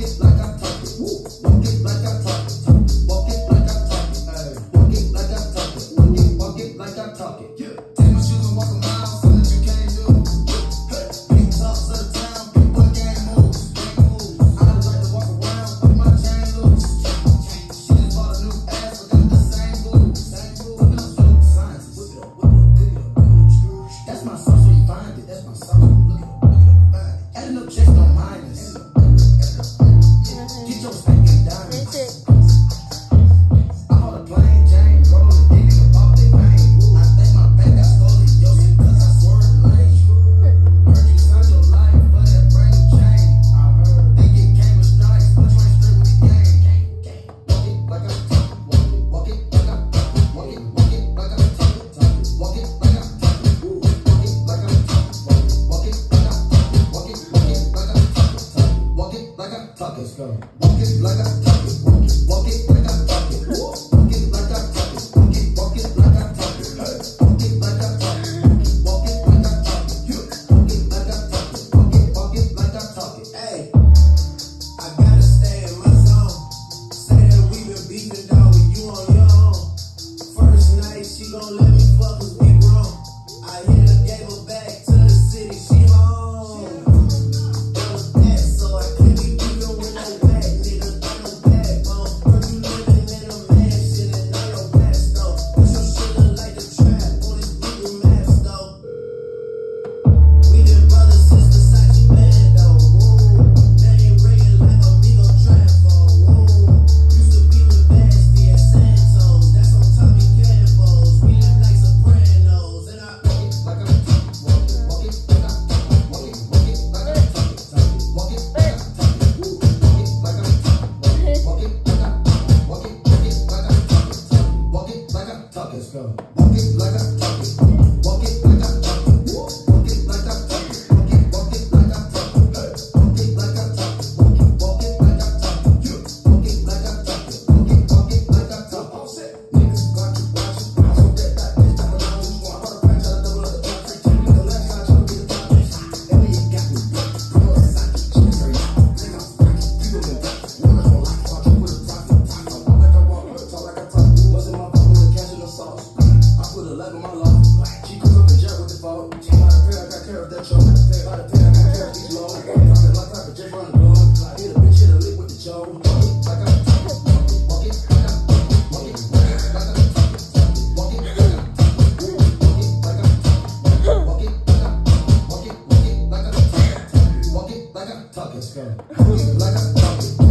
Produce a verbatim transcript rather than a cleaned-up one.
it like I talk it. Walk it like I talk it. Walk it like I talk it. Walk it like I talk it. Walk it, walk it like I talk it. Take my shoes and walk a mile, something that you can't do. Big tops of the town, big boy gang moves. I don't like to walk around with my chain loose. She just bought a new ass, but got the same boots. Whipping up dope sciences. Whip it up, whip it up, whip it up. That's my sauce, where you find it. That's my sauce. Look it up, look it up, find it. Adding up checks, don't mind us. Get your spanking diamonds. I hold a plain Jane, rolling, they nigga bought they pain. I think my back got scoliosis, cause I swerved the lane. Heard you signed your life for that brand new chain. I heard they get game with strikes, but you ain't straight with the game. Walk it like I talk it, walk it, walk it like I talk it, walk it, walk it like I talk it, talk it, walk it like I talk it, walk it like I talk it, walk it like I talk it, walk it, walk it like I talk it, talk it, walk it like I talk it, let's go. Walk it like I talk it, walk it, walk it like I talk it, walk it like I talk it, walk it, walk it like I talk it, walk it like I talk it, walk it like I talk it, walk it like I talk it, walk it, walk it like I talk it. Hey, I gotta stay in my zone. Say that we been beefing, dog, with you on your own. First night, she gon' let me fuck 'cause we grown. I hit her, gave her back to the city, she home. That was that, so I can't be beefing with no bag, nigga, got no backbone. Heard you living in a mansion and know your past, though. But your shit look like the trap on this Google Maps, though. We been brothers since Versace Bando, woo. That ain't ringing like a Migos trap phone, woo. Used to be with Basti and Santos, that's on Tommy Campos. We live like Sopranos, and I walk it like I talk it, walk it, walk it like I talk it, walk it, walk it like I talk it, talk it, walk it like I talk it, woo. Walk it like I talk it, walk it, walk it like I talk it, walk it, walk it like I talk it, talk it, walk it like I talk it, let's go. Walk it like I talk it, walk it like I talk it, walk it like I talk it, walk it, walk it like I talk it, walk it like I talk it, walk it, walk it like I talk it, walk it like I talk it, walk it, walk it like I talk it. Niggas got you, got you, I hope that that bitch that when I was born, I bought a pack, try to double up the top, take ten nigga left side, try to be the top bitch. And when you got me, bro, it's like you just hurry up, take off, rock it, you gon' get it, one of them lock it, watch it with a profit, talk, I walk like I walk, talk like I talk, what's in my pocket with the cash and the sauce, I put a leg on my love, she comes up and jack with the fault, by the pair, I got care of that show, by the pair, I got care of these low, profit like I could just run the door, hit a bitch, hit a lick with the jaw, walk it like I talk it, walk it like I talk it, walk it like I talk it, walk it like I talk it, walk it like I talk it, walk it like I talk it, walk it, walk it like I talk it, walk it like I talk it, walk it like I talk it.